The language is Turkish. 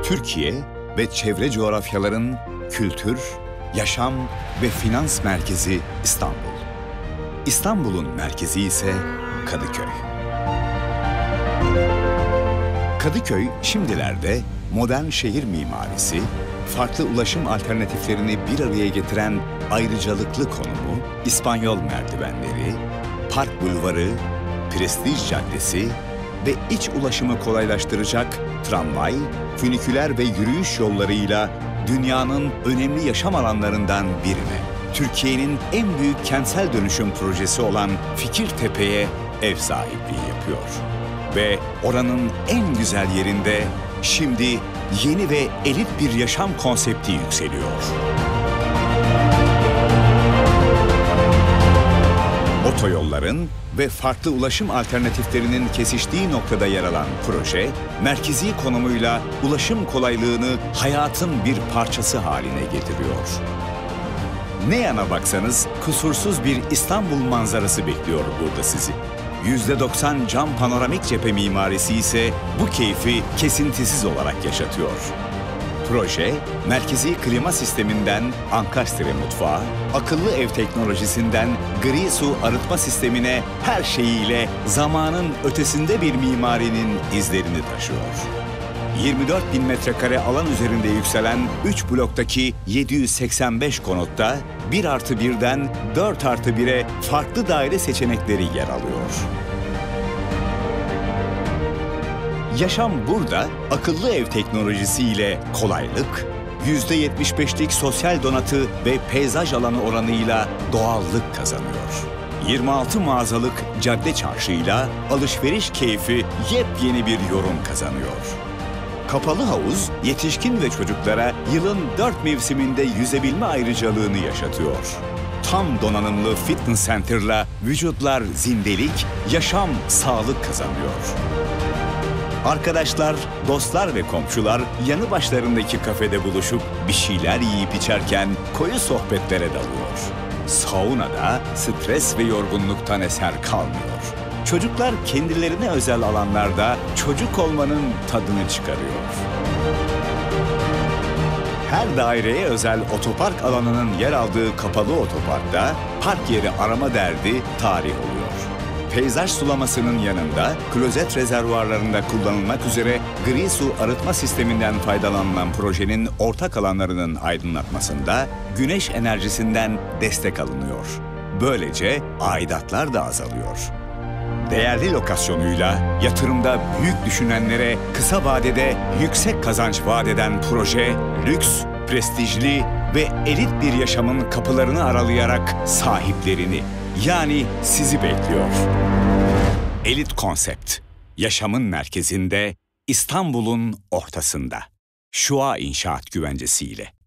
Türkiye ve çevre coğrafyaların kültür, yaşam ve finans merkezi İstanbul. İstanbul'un merkezi ise Kadıköy. Kadıköy şimdilerde modern şehir mimarisi, farklı ulaşım alternatiflerini bir araya getiren ayrıcalıklı konumu, İspanyol merdivenleri, Park Bulvarı, Prestij Caddesi ve iç ulaşımı kolaylaştıracak tramvay, füniküler ve yürüyüş yollarıyla dünyanın önemli yaşam alanlarından birine, Türkiye'nin en büyük kentsel dönüşüm projesi olan Fikirtepe'ye ev sahipliği yapıyor. Ve oranın en güzel yerinde şimdi yeni ve elit bir yaşam konsepti yükseliyor. Otoyolların ve farklı ulaşım alternatiflerinin kesiştiği noktada yer alan proje, merkezi konumuyla ulaşım kolaylığını hayatın bir parçası haline getiriyor. Ne yana baksanız kusursuz bir İstanbul manzarası bekliyor burada sizi. %90 cam panoramik cephe mimarisi ise bu keyfi kesintisiz olarak yaşatıyor. Proje, merkezi klima sisteminden Ankastre mutfağı, akıllı ev teknolojisinden gri su arıtma sistemine her şeyiyle zamanın ötesinde bir mimarinin izlerini taşıyor. 24.000 metrekare alan üzerinde yükselen 3 bloktaki 785 konutta 1+1'den 4+1'e farklı daire seçenekleri yer alıyor. Yaşam burada akıllı ev teknolojisiyle kolaylık, %75'lik sosyal donatı ve peyzaj alanı oranıyla doğallık kazanıyor. 26 mağazalık cadde çarşıyla alışveriş keyfi yepyeni bir yorum kazanıyor. Kapalı havuz, yetişkin ve çocuklara yılın 4 mevsiminde yüzebilme ayrıcalığını yaşatıyor. Tam donanımlı fitness center'la vücutlar zindelik, yaşam sağlık kazanıyor. Arkadaşlar, dostlar ve komşular yanı başlarındaki kafede buluşup bir şeyler yiyip içerken koyu sohbetlere dalıyor. Saunada stres ve yorgunluktan eser kalmıyor. Çocuklar kendilerine özel alanlarda çocuk olmanın tadını çıkarıyor. Her daireye özel otopark alanının yer aldığı kapalı otoparkta park yeri arama derdi tarih oluyor. Peyzaj sulamasının yanında klozet rezervuarlarında kullanılmak üzere gri su arıtma sisteminden faydalanılan projenin ortak alanlarının aydınlatmasında güneş enerjisinden destek alınıyor. Böylece aidatlar da azalıyor. Değerli lokasyonuyla yatırımda büyük düşünenlere kısa vadede yüksek kazanç vaat eden proje, lüks, prestijli ve elit bir yaşamın kapılarını aralayarak sahiplerini, yani sizi bekliyor. Elit konsept, yaşamın merkezinde, İstanbul'un ortasında. Şua İnşaat güvencesiyle.